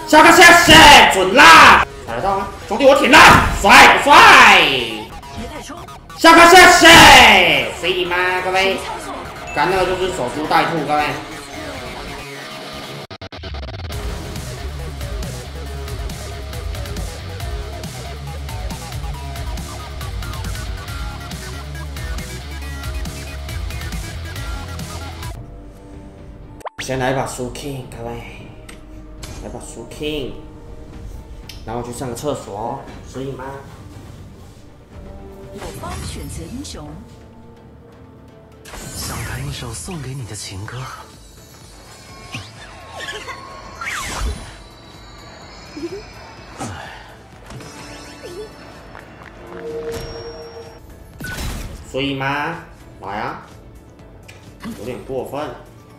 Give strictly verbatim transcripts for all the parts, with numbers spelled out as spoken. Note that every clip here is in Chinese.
下个下线准啦！踩得到吗？兄弟，我挺啦，帅不帅？下个下线，随你妈，各位。刚那个就是守株待兔，各位。先来一把苏 King， 各位，来把苏 King， 然后去上个厕所，可以吗？ 我方选择英雄， 想弹一首送给你的情歌。 所以吗？来啊，有点过分。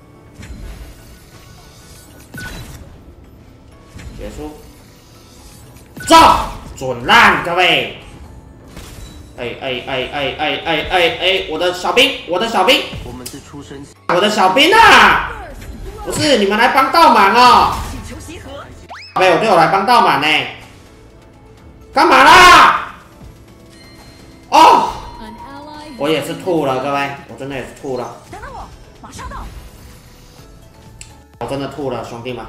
结束，炸准烂，各位！哎哎哎哎哎哎哎哎，我的小兵，我的小兵， 我们自出生， 我的小兵啊！不是你们来帮倒满哦！宝贝，我队友来帮倒满呢，干嘛啦？哦，我也是吐了，各位，我真的也是吐了。 等等我，马上到。 我真的吐了，兄弟们。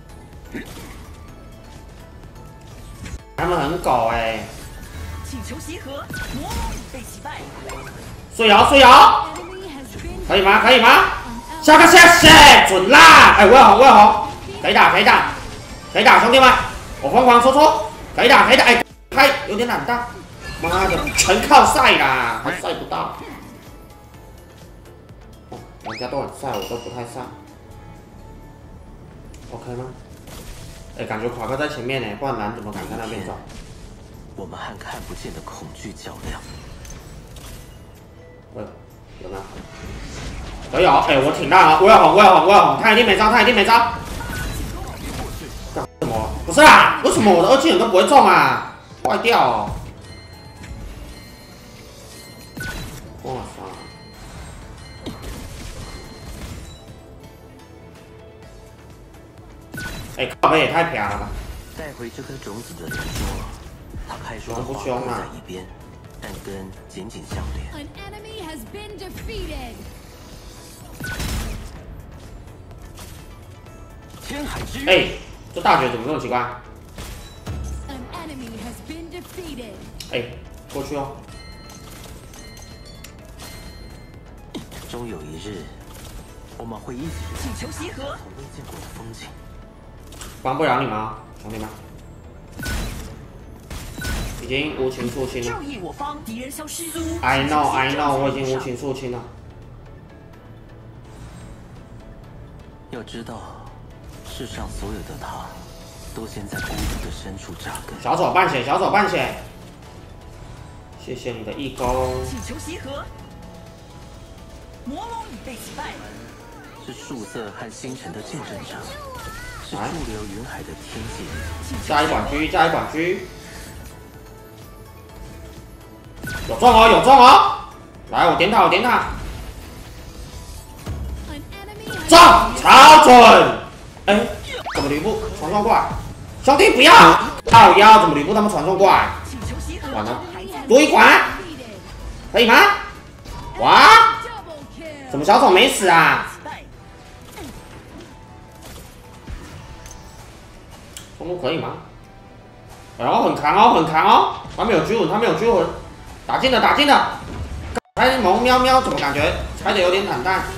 他们很狗哎、欸！ 请求集合，魔龙被击败。 睡摇睡摇，可以吗？可以吗？下个下线准啦！哎，我要红我要红，可以打可以打可以打，兄弟们，我疯狂戳戳，可以打可以打，哎，开有点懒大，妈的，全靠晒啦，还晒不到。哦，人家都很晒，我都不太晒。OK 吗？ 哎、欸，感觉垮哥在前面呢，不然蓝怎么敢在那边走？ 我们和看不见的恐惧较量。 喂，有没有？可以哦，哎、欸，我挺烂哦，我要红，我要红，我要红，他一定没招，他一定没招。干什么？不是啊，为什么我的二技能都不会中啊？坏掉哦！哇塞！ 哎、欸，靠背也太漂了吧！ 带回这颗种子的人说，他开出的花都在一边，但根紧紧相连。天海之哎、欸，这大绝怎么这么奇怪？哎、欸，过去哦。 终有一日，我们会一起请求集合， 从未见过的风景。 帮不了你们啊，兄弟们，已经无情肃清了。 正义我方，敌人消失。 I know, I know， 我已经无情肃清了。 要知道，世上所有的他，都先在孤独的深处扎根。 小手半血，小手半血，谢谢你的义工。 请求集合，魔龙已被击败。 是曙色和星辰的见证者。 是驻留云海的天界， 加一管狙，加一管狙，有中哦，有中哦！来，我点塔，我点塔，中，超准！哎、欸，怎么吕布传送过来？兄弟不要，靠腰，怎么吕布他们传送过来？完了，多一管，可以吗？哇，怎么小丑没死啊？ 中路可以吗？然后很扛哦，很扛哦，他没有狙魂，他没有狙魂，打进了，打进了。开萌喵喵，怎么感觉猜的有点坦荡？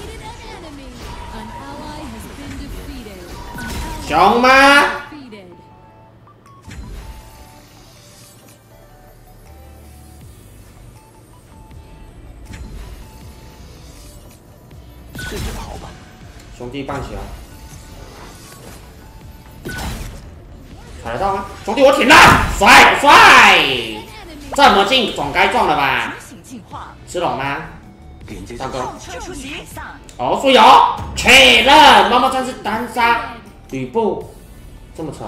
熊吗？ 试着跑吧， 兄弟棒起来。 踩得到吗？兄弟，我挺烂，帅不帅？这么近总该中了吧？吃龙吗？大哥。哦，输有确认，猫猫战士单杀吕布，这么扯。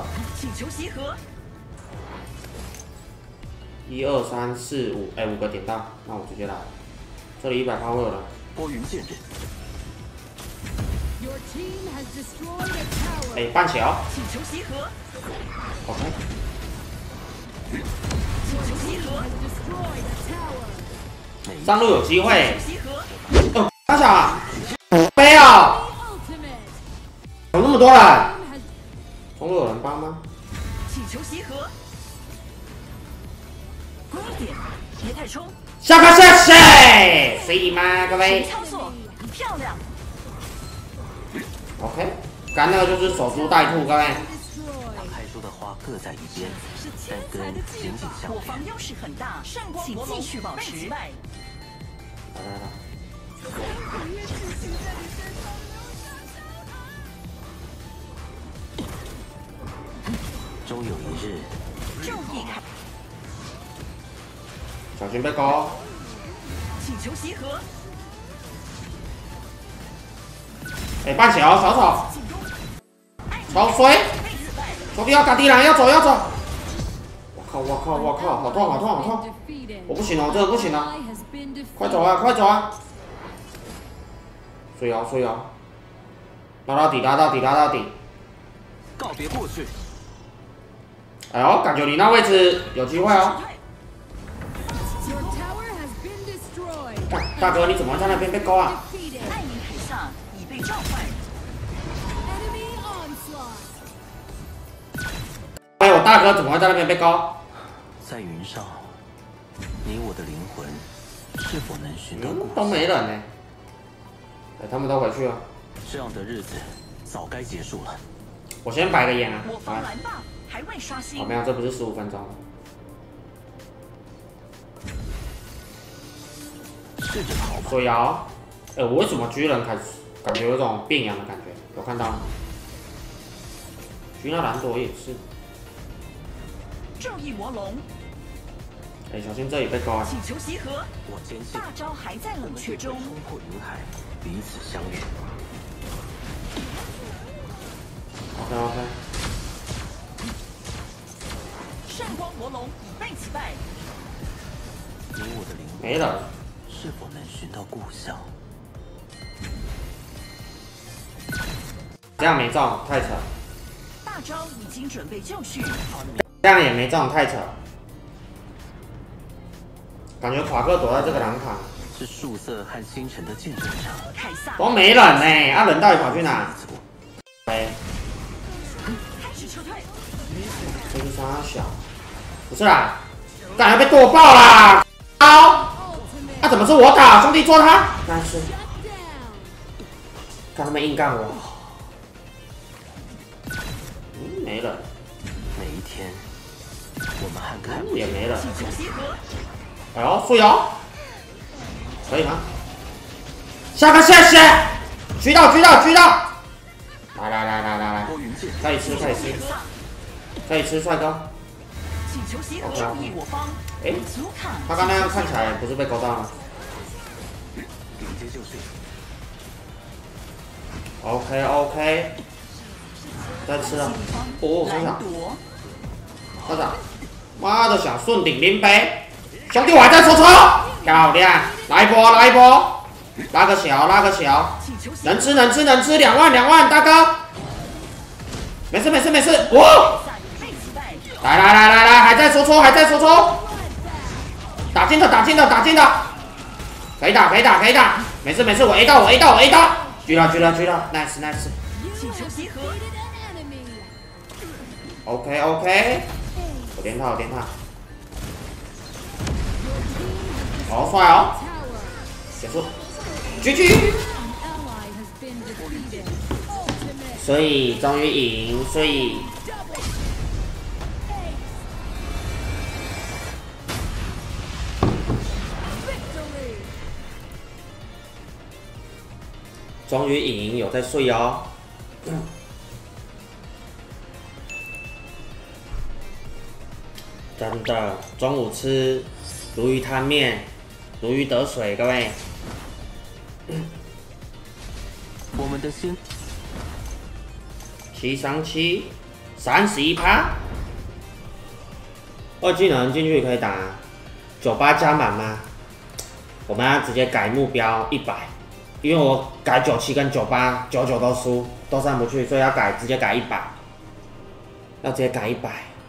一二三四五，哎，五个点到，那我直接来。这里一百发会有了。 拨云见日。 哎，半球。 请求集合。 OK。 请求集合。 上路有机会。哦，大小啊！没有。有那么多人。中路有人帮吗？ 请求集合。光点，别太冲。 下个谢谢，可以吗，各位？ 操作漂亮。 OK， 刚那个就是守株待兔，各位。 开出的花各在一边，但根紧紧相连。 我方优势很大，请继续保持。 来来来。 终有一日， 注意看。 小心被勾。 请求集合。 哎，半小小手，超衰！兄弟要赶地狼，要走要走！我靠我靠我靠，好痛好痛好痛！我不行哦，这个不行啊！快走啊快走啊！睡哦睡哦，拉到底拉到底拉到底！ 告别过去。 哎呦，感觉你那位置有机会哦！大哥，你怎么在那边被勾啊？ 爱民海下已被召唤。 哎，我大哥怎么会在那边被勾？ 在云上，你我的灵魂是否能寻到故乡？ 嗯，都没人呢。哎，他们都回去了。 这样的日子早该结束了。 我先摆个眼啊。 我方蓝棒还未刷新。 好，没有，这不是十五分钟。 试着逃吧。 水瑶，哎，我为什么巨人开始感觉有种变阳的感觉？有看到吗？巨那兰朵也是。 正义魔龙。 哎，小心这里被勾啊！ 请求集合。 我坚信大招还在冷却中。 冲破云海，彼此相遇。 OK OK。 圣光魔龙已被击败。 你我的灵魂没了。 是否能寻到故乡？ 这样没中，太扯。 大招已经准备就绪。 这样也没中，太扯。感觉夸克躲在这个蓝卡。 是曙色和星辰的见证者。 凯撒都没人呢，啊，人到底跑去哪？哎， 开始撤退。 这是啥小？不是啦，感觉被剁爆啦！好。啊！怎么是我打？兄弟捉他！但是，看他们硬干我。嗯，没了。 每一天，我们还看也没了。 请求集合。 哎呦，富有，可以吗？下个谢谢，狙到狙到狙到！来来来来来来，可以吃可以吃，可以吃帅哥。 请求集合，正义我方。 哎，他刚那样看起来不是被勾到吗 ？OK OK， 再吃啊！哦，班长，班长，妈的想顺顶林北，兄弟我还在抽抽，漂亮，来一波来一波，拉个小拉个小，能吃能吃能吃，两万两万，大哥，没事没事没事，我。来来来来来，还在戳戳，还在戳戳，打进的打进的打进的，可以打可以打可以打，没事没事，我 A 到我 A 到我 A 到，狙了狙了狙了 ，nice nice。 请求集合。 OK OK， 我连套我连套，好帅哦，结束 ，G G。所以终于赢，所以。终于赢，有在睡哦。真的，中午吃鲈鱼汤面，如鱼得水，各位。 我们的心七三七，三十一趴。二技能进去可以打九八加满吗？我们要直接改目标一百。 因为我改九七跟九八九九都输，都上不去，所以要改直接改一百，要直接改一百。